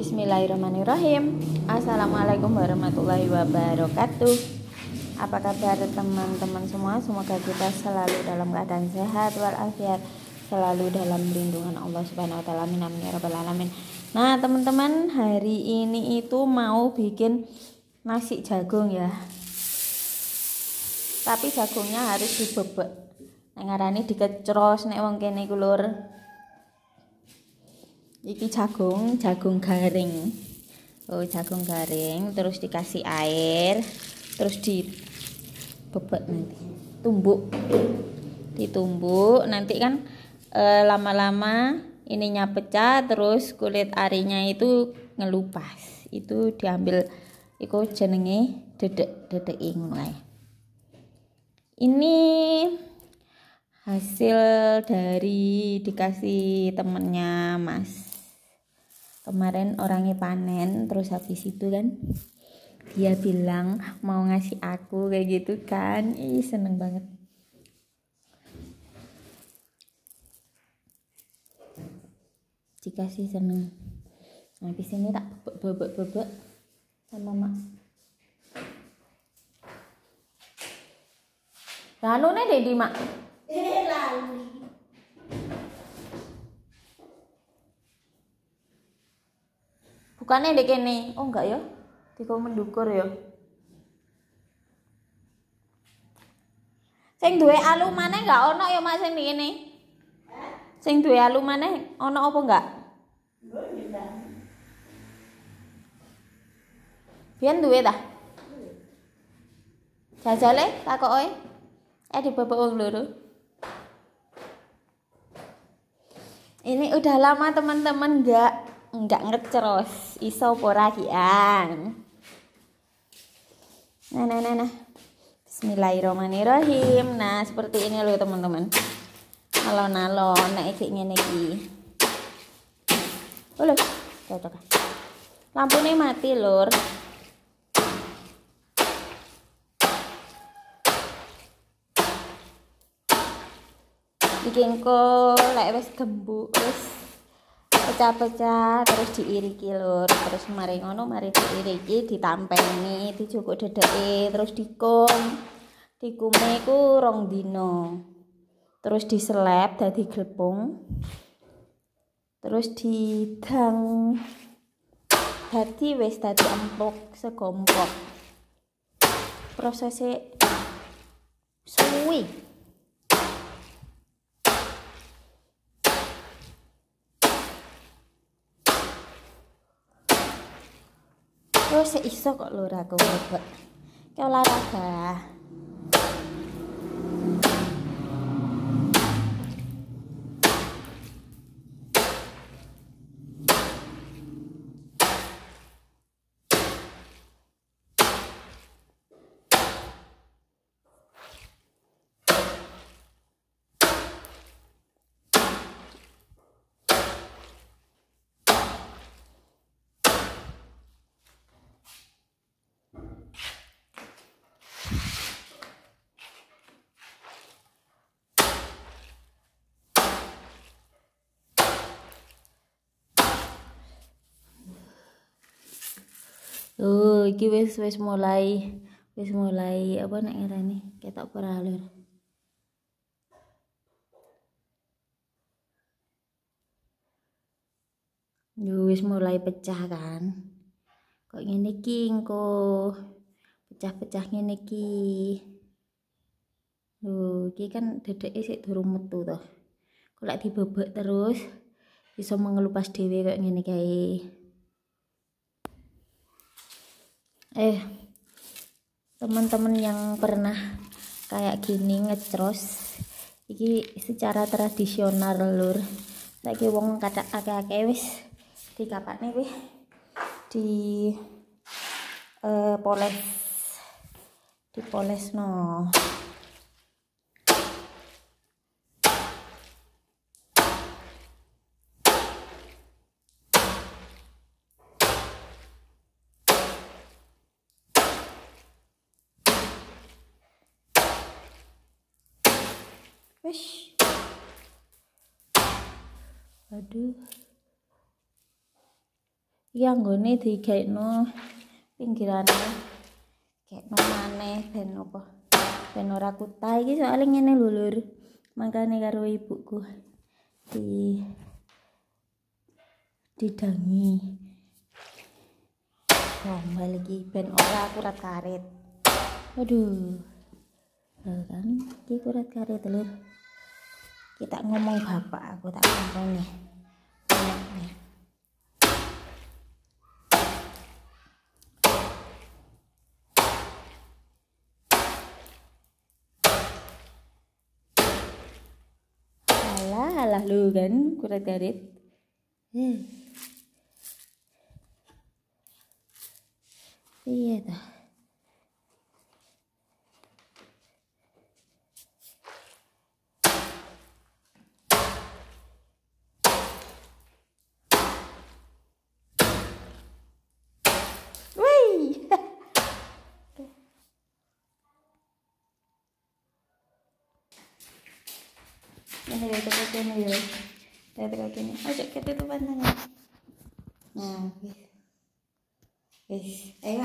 Bismillahirrahmanirrahim. Assalamualaikum warahmatullahi wabarakatuh. Apa kabar teman-teman semua? Semoga kita selalu dalam keadaan sehat walafiat, selalu dalam lindungan Allah Subhanahu wa taala. Amin ya rabbal alamin. Nah, teman-teman, hari ini itu mau bikin nasi jagung ya. Tapi jagungnya harus dibebek. Nek ngarani dikecros nek wong kene iku lur. Iki jagung garing. Oh, jagung garing terus dikasih air, terus dibebek nanti. Ditumbuk nanti kan lama-lama ininya pecah, terus kulit arinya itu ngelupas. Itu diambil iku jenenge dedek ngono kae. Ini hasil dari dikasih temennya Mas. Kemarin orangnya panen, terus habis itu kan dia bilang mau ngasih aku kayak gitu kan. Ih, seneng banget. Dikasih seneng. Habis ini tak bebek sama Mak. Lalu nih Dedi Mak. Bukannya dek kene. Oh enggak ya. Diko mendukur ya. Sing duwe alu maneh enggak ono ya Mak sing kene. Sing duwe alu maneh ono apa enggak? Biyen duwe ta? Jajale takoke. Dibebek wong loro. Ini udah lama teman-teman enggak ngecros, iso ora kian. Nah. Bismillahirrahmanirrahim. Nah, seperti ini loh teman-teman. Alon-alon nek iki ngene iki. Oh lho, cocok. Lampune mati, Lur. Iki engko lek wis gembuk, wis pecah-pecah terus diiriki lur, terus mari ngono mari diiriki, ditampeni, dijukuk dedeke, terus dikume ku 2 dina, terus diseleb dadi glepung, terus didang dadi wis dadi empuk segompok. Prosesnya suwi. Terus iso kok lur aku bebek. Ki olahraga. Oh, iki wis mulai apa nek ngarani? Ketok ora lur. Yo wis mulai pecah kan. Kok ngene iki engko pecah-pecah ngene iki. Lho, iki kan dedeke sik durung metu to. Kok lek dibebek terus bisa mengelupas dhewe kok ngene kae. Teman-teman yang pernah kayak gini ngecros iki secara tradisional lur. Saiki wong kathak akeh-akeh wis dikapakne wis di dipoles no. Wish. Aduh. Iki anggone digaekno pinggirane. Gaekno maneh ben apa? Ben ora kutah iki soalnya ngene lho Lur. Makane karo ibuku didangi. Gombal iki ben ora akurat karet. Aduh. Lho kan iki kurat karet Lur. Kita ngomong bapak aku tak ngomong nih. Alah lu kan kurat karet. Iya dah. Ini dia tutup ini ya. Saya tutup ini. Ayo ketutupan tangan. Nah, wis. Ayo.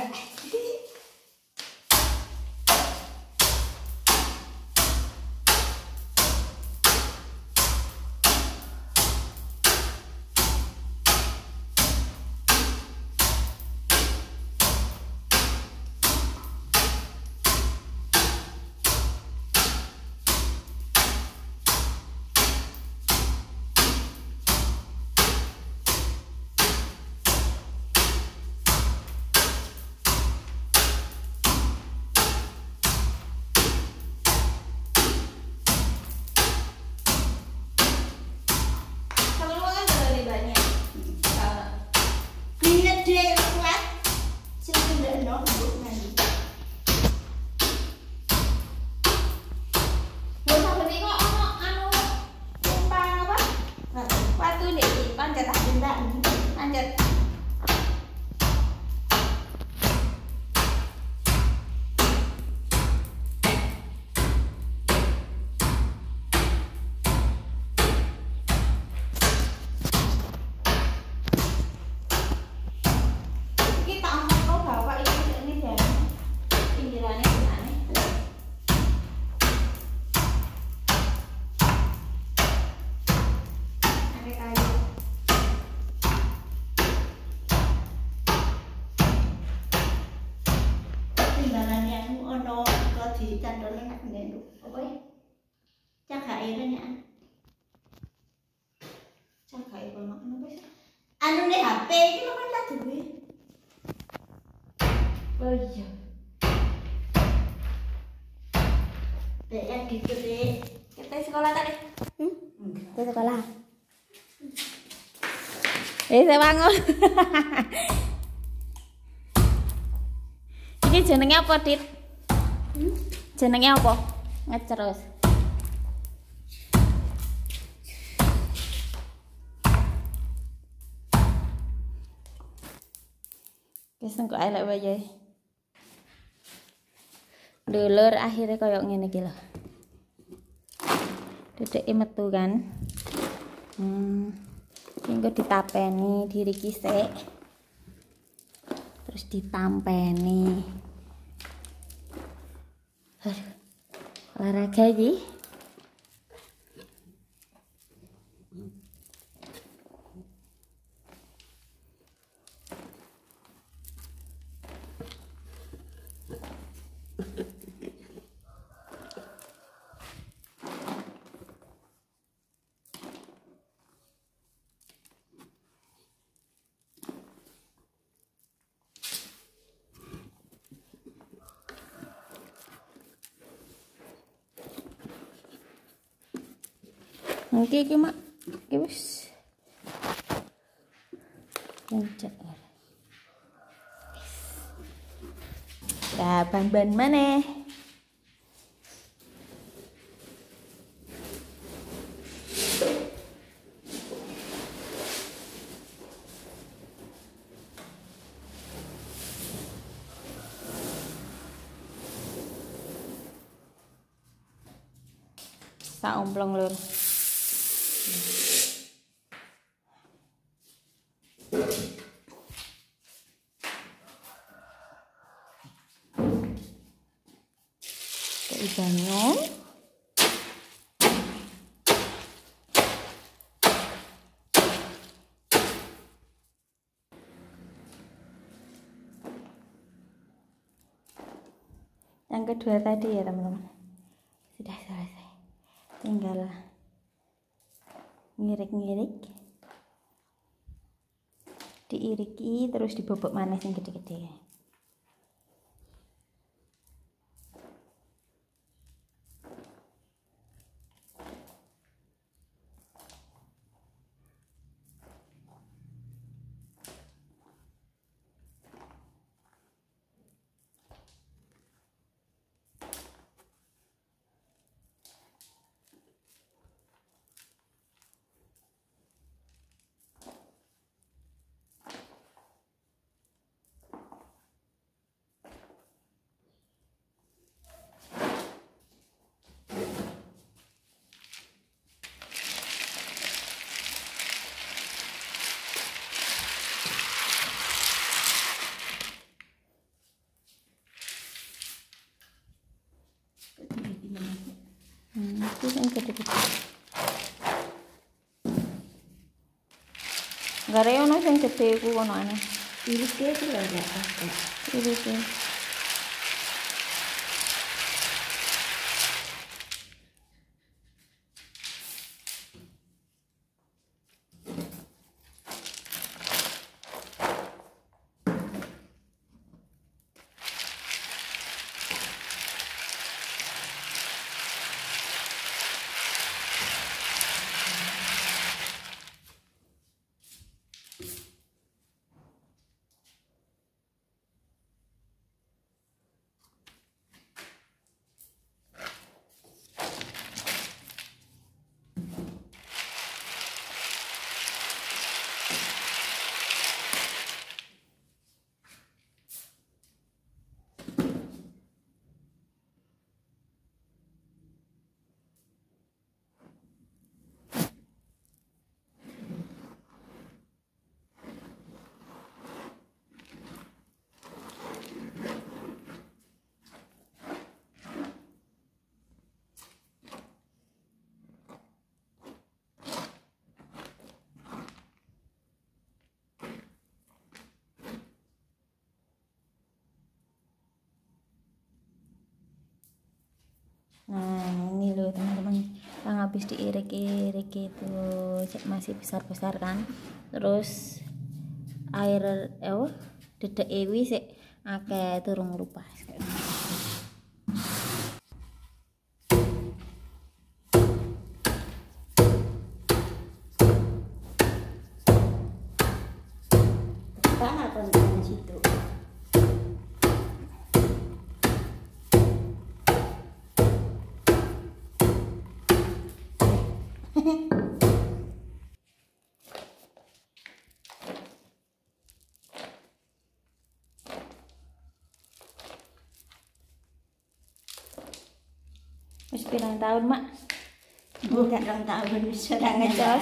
Anu nih HP iki lho kan tak duwe. Oh iya. Dek gitu deh. Kita sekolah tadi. Kita sekolah. Saya bangun. Ini jenenge apa, Dit? Jenenge apa? Ngecerus. Wis engko elek wae. Dulur akhirnya koyo ngene iki lho. Dedeke metu kan. Engko ditapeni diri kisik. Terus ditampeni. Olahraga iki. Iki mak, iki wis. Pencet. Nah, ban-ban maneh. Sak omplong lur. banyu. Yang kedua tadi ya teman-teman sudah selesai, tinggal ngirik-ngirik, diiriki terus dibobok manis yang gede-gede. Itu yang gede-gede. Enggak ada yang sing gede ku kono aneh. Irisnya itu lho ya. Irisnya. Nah ini loh teman-teman, yang habis diirik-irik itu masih besar-besar kan, terus air dedek ewi sik akeh turung lupa. Tanah kon di situ. Wis pirang tahun mak? Bukan tahun sudah ngecos.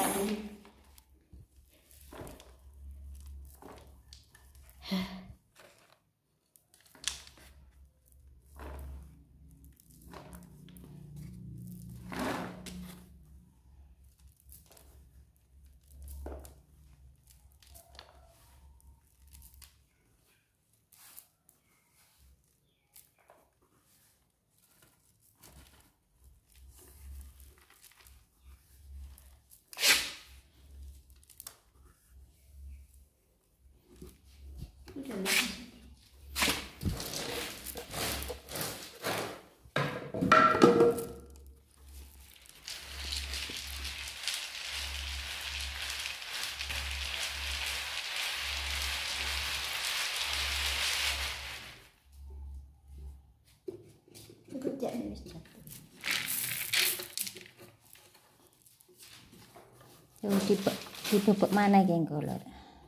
Dibobok mana geng kolor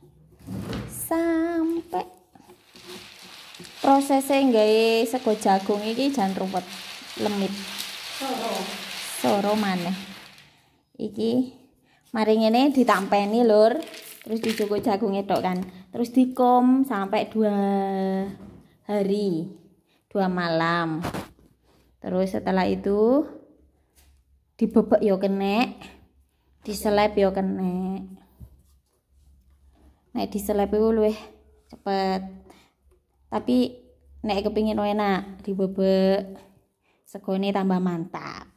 sampai prosesnya nggawe sego jagung iki jan ruwet lemit soro maneh iki mari ngene ditampeni lur, terus dijoko jagungnya tok kan, terus dikom sampai 2 hari 2 malam, Terus setelah itu dibebek yo kena, diselep yo kena. Nek diselep iku luwih cepet. Tapi nek kepingin enak dibebek, segone tambah mantap.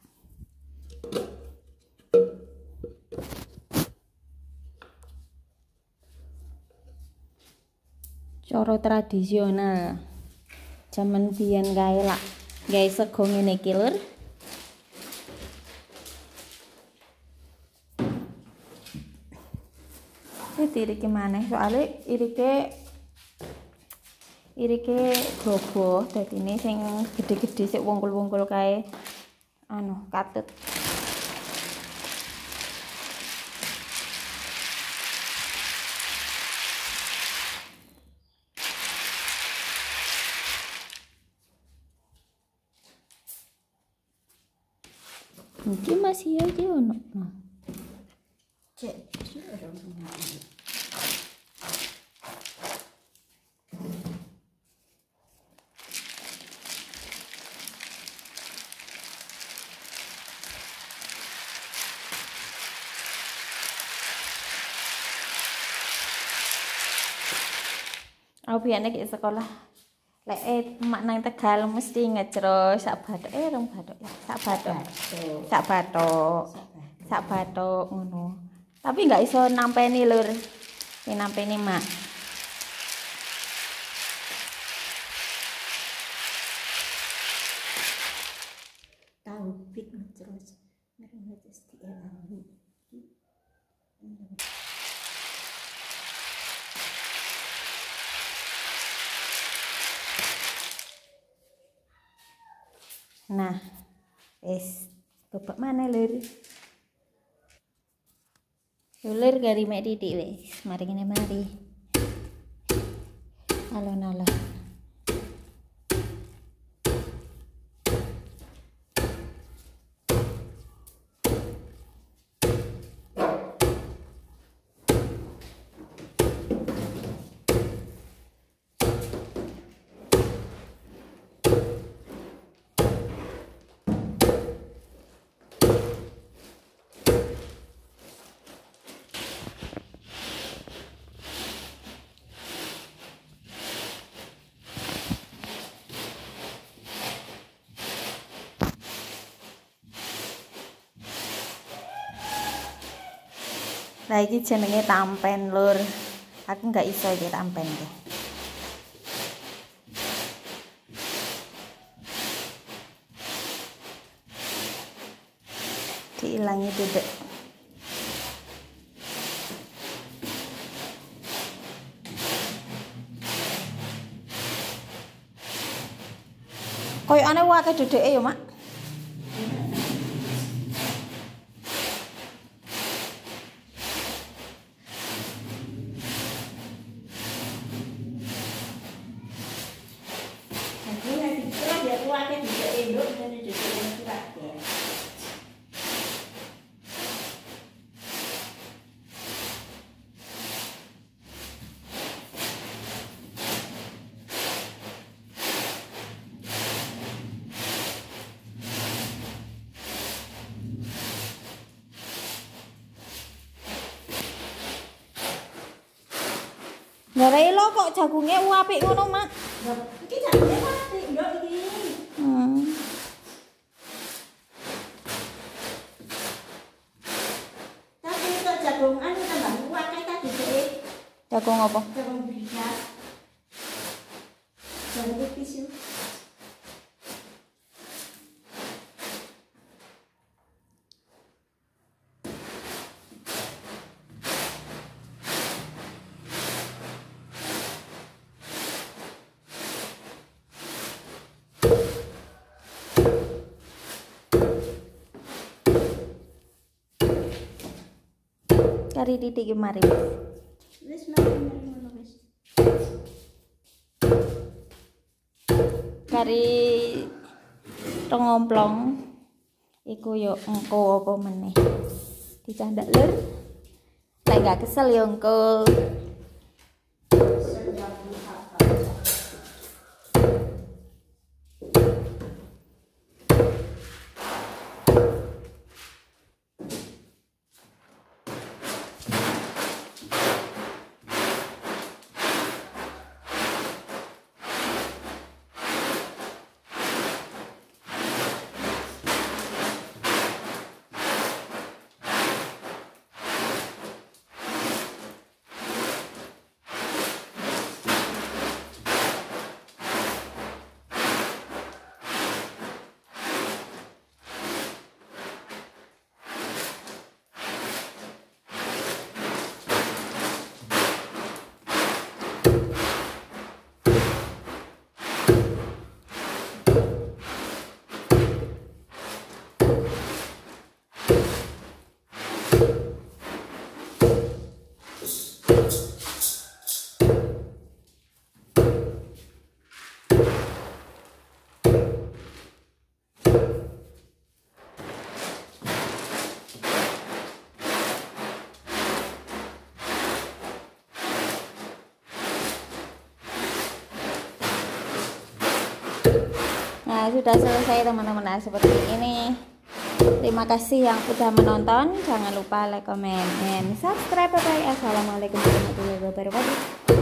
Cara tradisional jaman biyen kae lak gawe sego ngene iki lur. Irike maneh soalé irike globo dadine sing gede-gede sik wungkul-wungkul kae katut. Mungkin masih aja ono. Cek. Aku biyen nek sekolah lek mak nang Tegal mesti ngejro sak bathok rong bathok ya. Sak bathok ngono. Tapi enggak iso nampeni lur. Nampeni mak. Tahu pik terus mereka terus dielani. Nah, wis bebek mana lur? Lur gari mek titik wis, mari ngene mari. Alon-alon. Lah iki jenenge tampen lur. Aku enggak iso iki tampen iki. Diilangi titik. Koyokane wae dedeke ya, Mak. Ngarai lo kok jagungnya apik ngono, Mak. Iki jagungnya apik ndok iki. Tapi untuk jagung anu tambah kuat kae tadi dhek. Jagung apa? Jagung bigas. Jagung pipis. Kari titik ki mari. Wis mari ngono wis. Kari tengomplong iku yo engko apa meneh. Dicandak lur. Lek gak kesel yo engko. Nah, sudah selesai teman-teman. Nah, seperti ini. Terima kasih yang sudah menonton. Jangan lupa like, comment, and subscribe. Bye bye. Assalamualaikum warahmatullahi wabarakatuh.